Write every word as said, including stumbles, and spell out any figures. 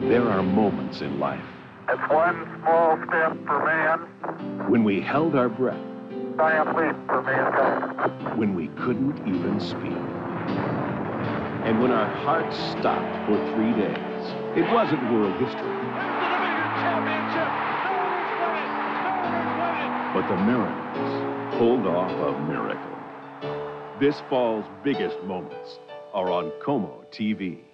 There are moments in life It's one small step for man, when we held our breath, giant leap for mankind. when we couldn't even speak, and when our hearts stopped for three days. It wasn't world history, but the Mariners pulled off a miracle. This fall's biggest moments are on KOMO T V.